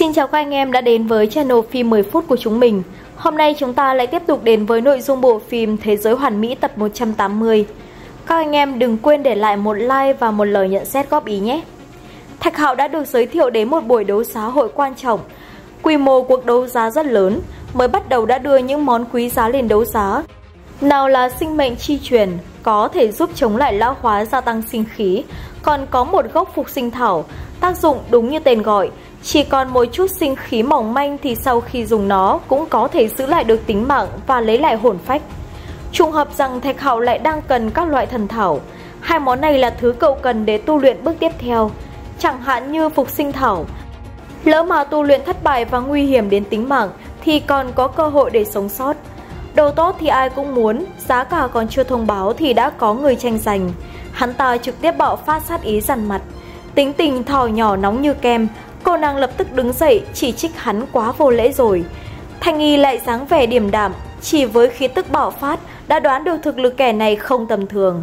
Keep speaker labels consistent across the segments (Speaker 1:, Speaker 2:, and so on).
Speaker 1: Xin chào các anh em đã đến với channel phim 10 phút của chúng mình. Hôm nay chúng ta lại tiếp tục đến với nội dung bộ phim Thế giới hoàn mỹ tập 180. Các anh em đừng quên để lại một like và một lời nhận xét góp ý nhé. Thạch Hạo đã được giới thiệu đến một buổi đấu giá hội quan trọng. Quy mô cuộc đấu giá rất lớn, mới bắt đầu đã đưa những món quý giá lên đấu giá. Nào là sinh mệnh chi truyền, có thể giúp chống lại lão hóa gia tăng sinh khí, còn có một gốc phục sinh thảo, tác dụng đúng như tên gọi. Chỉ còn một chút sinh khí mỏng manh thì sau khi dùng nó cũng có thể giữ lại được tính mạng và lấy lại hồn phách. Trùng hợp rằng Thạch Hạo lại đang cần các loại thần thảo. Hai món này là thứ cậu cần để tu luyện bước tiếp theo. Chẳng hạn như phục sinh thảo, lỡ mà tu luyện thất bại và nguy hiểm đến tính mạng thì còn có cơ hội để sống sót. Đồ tốt thì ai cũng muốn, giá cả còn chưa thông báo thì đã có người tranh giành. Hắn ta trực tiếp bạo phát sát ý dằn mặt. Tính tình thỏ nhỏ nóng như kem. Cô nàng lập tức đứng dậy chỉ trích hắn quá vô lễ rồi. Thanh Y lại dáng vẻ điềm đạm, chỉ với khí tức bạo phát đã đoán được thực lực kẻ này không tầm thường.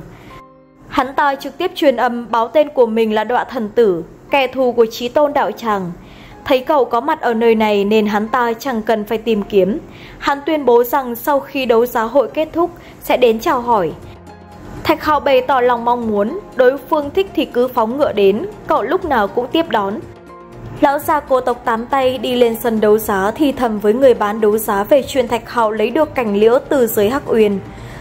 Speaker 1: Hắn ta trực tiếp truyền âm báo tên của mình là Đọa Thần Tử, kẻ thù của Chí Tôn đạo tràng. Thấy cậu có mặt ở nơi này nên hắn ta chẳng cần phải tìm kiếm. Hắn tuyên bố rằng sau khi đấu giá hội kết thúc sẽ đến chào hỏi. Thạch Hạo bày tỏ lòng mong muốn, đối phương thích thì cứ phóng ngựa đến, cậu lúc nào cũng tiếp đón. Lão già cô tộc 8 tay đi lên sân đấu giá thì thầm với người bán đấu giá về chuyện Thạch Hạo lấy được cành liễu từ dưới Hắc Uyên.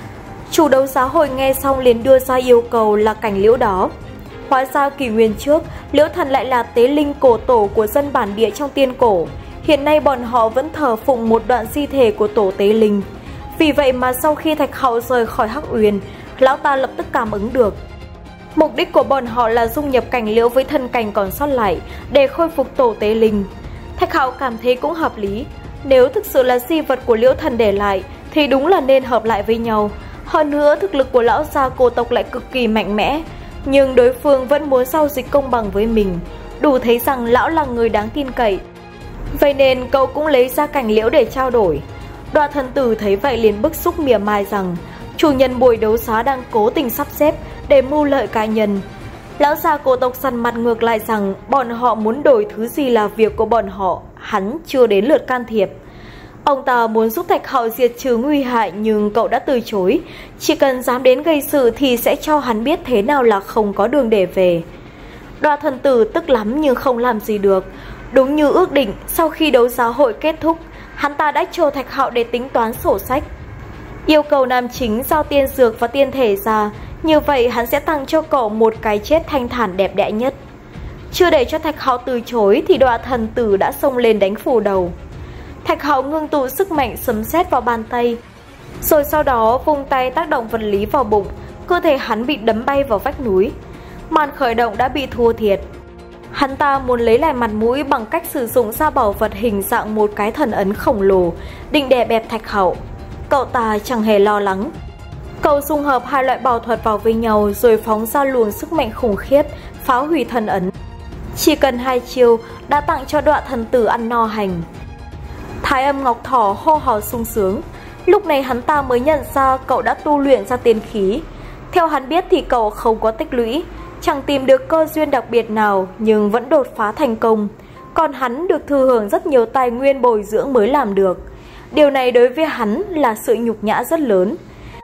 Speaker 1: Chủ đấu giá hội nghe xong liền đưa ra yêu cầu là cành liễu đó. Hóa ra kỷ nguyên trước, liễu thần lại là tế linh cổ tổ của dân bản địa trong tiên cổ. Hiện nay bọn họ vẫn thờ phụng một đoạn di thể của tổ tế linh. Vì vậy mà sau khi Thạch Hạo rời khỏi Hắc Uyên, lão ta lập tức cảm ứng được. Mục đích của bọn họ là dung nhập cành liễu với thân cành còn sót lại để khôi phục tổ tế linh. Thạch Hạo cảm thấy cũng hợp lý. Nếu thực sự là di vật của liễu thần để lại thì đúng là nên hợp lại với nhau. Hơn nữa thực lực của lão già cô tộc lại cực kỳ mạnh mẽ, nhưng đối phương vẫn muốn giao dịch công bằng với mình, đủ thấy rằng lão là người đáng tin cậy. Vậy nên cậu cũng lấy ra cành liễu để trao đổi. Đọa Thần Tử thấy vậy liền bức xúc mỉa mai rằng chủ nhân buổi đấu giá đang cố tình sắp xếp để mưu lợi cá nhân. Lão già cổ tộc săn mặt ngược lại rằng bọn họ muốn đổi thứ gì là việc của bọn họ, hắn chưa đến lượt can thiệp. Ông ta muốn giúp Thạch Hạo diệt trừ nguy hại nhưng cậu đã từ chối. Chỉ cần dám đến gây sự thì sẽ cho hắn biết thế nào là không có đường để về. Đọa Thần Tử tức lắm nhưng không làm gì được. Đúng như ước định, sau khi đấu giá hội kết thúc, hắn ta đã cho Thạch Hạo để tính toán sổ sách. Yêu cầu nam chính giao tiên dược và tiên thể ra, như vậy hắn sẽ tặng cho cậu một cái chết thanh thản đẹp đẽ nhất. Chưa để cho Thạch Hạo từ chối thì Đọa Thần Tử đã xông lên đánh phủ đầu. Thạch Hạo ngưng tụ sức mạnh sấm sét vào bàn tay, rồi sau đó vung tay tác động vật lý vào bụng, cơ thể hắn bị đấm bay vào vách núi. Màn khởi động đã bị thua thiệt. Hắn ta muốn lấy lại mặt mũi bằng cách sử dụng ra bảo vật hình dạng một cái thần ấn khổng lồ, định đè bẹp Thạch Hạo. Cậu ta chẳng hề lo lắng. Cậu dung hợp hai loại bảo thuật vào với nhau rồi phóng ra luồng sức mạnh khủng khiếp, phá hủy thần ấn. Chỉ cần 2 chiêu đã tặng cho Đọa Thần Tử ăn no hành. Thái Âm Ngọc Thỏ hô hào sung sướng. Lúc này hắn ta mới nhận ra cậu đã tu luyện ra tiên khí. Theo hắn biết thì cậu không có tích lũy, chẳng tìm được cơ duyên đặc biệt nào nhưng vẫn đột phá thành công. Còn hắn được thừa hưởng rất nhiều tài nguyên bồi dưỡng mới làm được. Điều này đối với hắn là sự nhục nhã rất lớn.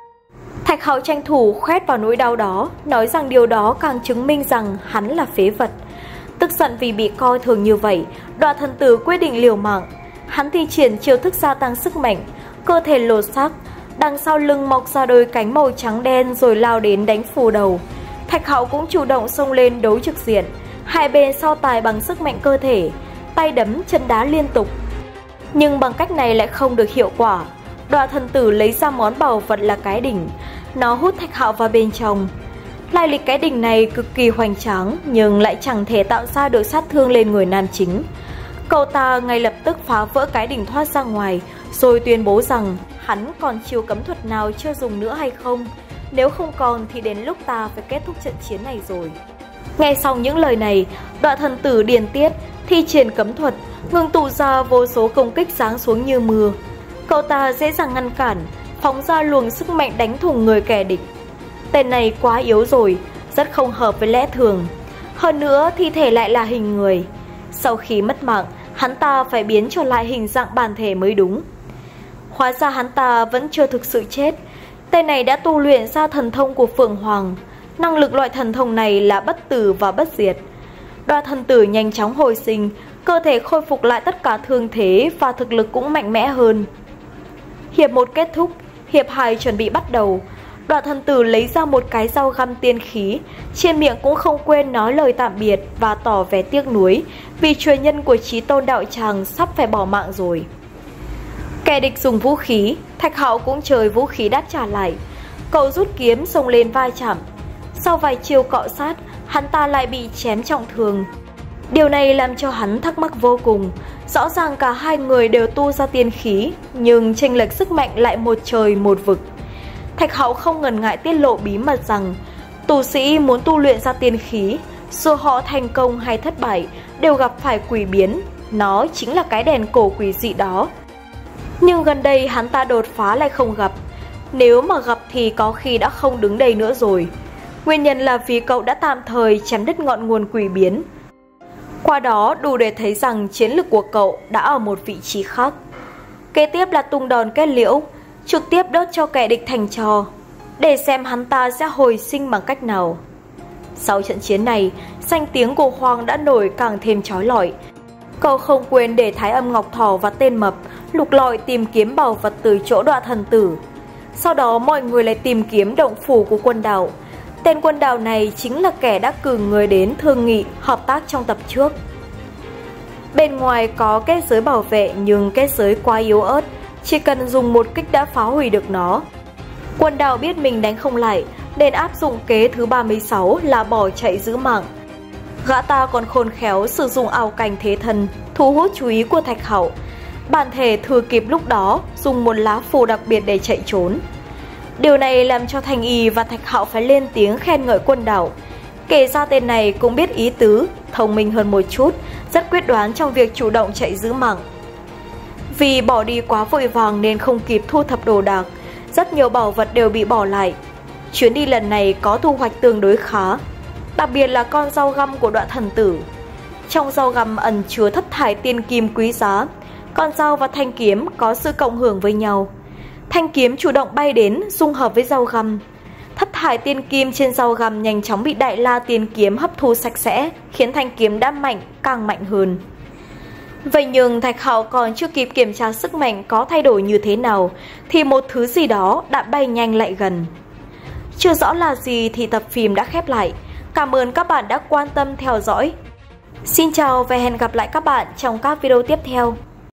Speaker 1: Thạch Hạo tranh thủ khoét vào nỗi đau đó, nói rằng điều đó càng chứng minh rằng hắn là phế vật. Tức giận vì bị coi thường như vậy, Đọa Thần Tử quyết định liều mạng. Hắn thi triển chiêu thức gia tăng sức mạnh, cơ thể lột xác, đằng sau lưng mọc ra đôi cánh màu trắng đen rồi lao đến đánh phủ đầu. Thạch Hạo cũng chủ động xông lên đấu trực diện, hai bên so tài bằng sức mạnh cơ thể, tay đấm chân đá liên tục. Nhưng bằng cách này lại không được hiệu quả. Đọa Thần Tử lấy ra món bảo vật là cái đỉnh, nó hút Thạch Hạo vào bên trong. Lai lịch cái đỉnh này cực kỳ hoành tráng nhưng lại chẳng thể tạo ra được sát thương lên người nam chính. Cậu ta ngay lập tức phá vỡ cái đỉnh thoát ra ngoài, rồi tuyên bố rằng hắn còn chiêu cấm thuật nào chưa dùng nữa hay không. Nếu không còn thì đến lúc ta phải kết thúc trận chiến này rồi. Nghe xong những lời này, Đọa Thần Tử điền tiết, thi triển cấm thuật, ngưng tụ ra vô số công kích giáng xuống như mưa. Cậu ta dễ dàng ngăn cản, phóng ra luồng sức mạnh đánh thủng người kẻ địch. Tên này quá yếu rồi, rất không hợp với lẽ thường. Hơn nữa thi thể lại là hình người. Sau khi mất mạng, hắn ta phải biến trở lại hình dạng bản thể mới đúng. Hóa ra hắn ta vẫn chưa thực sự chết. Tên này đã tu luyện ra thần thông của Phượng Hoàng. Năng lực loại thần thông này là bất tử và bất diệt. Đoạt thần tử nhanh chóng hồi sinh, cơ thể khôi phục lại tất cả thương thế và thực lực cũng mạnh mẽ hơn. Hiệp 1 kết thúc, hiệp 2 chuẩn bị bắt đầu. Đoạt thần tử lấy ra một cái dao găm tiên khí, trên miệng cũng không quên nói lời tạm biệt và tỏ vẻ tiếc nuối vì truyền nhân của Chí Tôn đạo tràng sắp phải bỏ mạng rồi. Kẻ địch dùng vũ khí, Thạch Hạo cũng chơi vũ khí đáp trả lại. Cậu rút kiếm xông lên vai chạm. Sau vài chiêu cọ sát, hắn ta lại bị chém trọng thương. Điều này làm cho hắn thắc mắc vô cùng. Rõ ràng cả hai người đều tu ra tiên khí, nhưng chênh lệch sức mạnh lại một trời một vực. Thạch Hạo không ngần ngại tiết lộ bí mật rằng tu sĩ muốn tu luyện ra tiên khí, dù họ thành công hay thất bại, đều gặp phải quỷ biến. Nó chính là cái đèn cổ quỷ dị đó. Nhưng gần đây hắn ta đột phá lại không gặp. Nếu mà gặp thì có khi đã không đứng đây nữa rồi. Nguyên nhân là vì cậu đã tạm thời chém đứt ngọn nguồn quỷ biến. Qua đó đủ để thấy rằng chiến lực của cậu đã ở một vị trí khác. Kế tiếp là tung đòn kết liễu, trực tiếp đốt cho kẻ địch thành tro, để xem hắn ta sẽ hồi sinh bằng cách nào. Sau trận chiến này, danh tiếng của Hoàng đã nổi càng thêm chói lọi. Cậu không quên để Thái Âm Ngọc Thỏ và tên mập lục lọi tìm kiếm bảo vật từ chỗ Đoạt thần tử. Sau đó mọi người lại tìm kiếm động phủ của Quân Đào. Tên Quân Đào này chính là kẻ đã cử người đến thương nghị hợp tác trong tập trước. Bên ngoài có kết giới bảo vệ nhưng kết giới quá yếu ớt, chỉ cần dùng một kích đã phá hủy được nó. Quân Đào biết mình đánh không lại nên áp dụng kế thứ 36 là bỏ chạy giữ mạng. Gã ta còn khôn khéo sử dụng ảo cảnh thế thân thu hút chú ý của Thạch Hạo. Bản thể thừa kịp lúc đó dùng một lá phù đặc biệt để chạy trốn. Điều này làm cho Thành Y và Thạch Hạo phải lên tiếng khen ngợi Quân Đào. Kể ra tên này cũng biết ý tứ, thông minh hơn một chút, rất quyết đoán trong việc chủ động chạy giữ mạng. Vì bỏ đi quá vội vàng nên không kịp thu thập đồ đạc, rất nhiều bảo vật đều bị bỏ lại. Chuyến đi lần này có thu hoạch tương đối khá, đặc biệt là con dao găm của Đoạt thần tử. Trong dao găm ẩn chứa thất thải tiên kim quý giá, con dao và thanh kiếm có sự cộng hưởng với nhau. Thanh kiếm chủ động bay đến dung hợp với dao găm. Thất thải tiên kim trên dao găm nhanh chóng bị Đại La tiên kiếm hấp thu sạch sẽ, khiến thanh kiếm đã mạnh càng mạnh hơn. Vậy nhưng Thạch Hạo còn chưa kịp kiểm tra sức mạnh có thay đổi như thế nào thì một thứ gì đó đã bay nhanh lại gần. Chưa rõ là gì thì tập phim đã khép lại. Cảm ơn các bạn đã quan tâm theo dõi. Xin chào và hẹn gặp lại các bạn trong các video tiếp theo.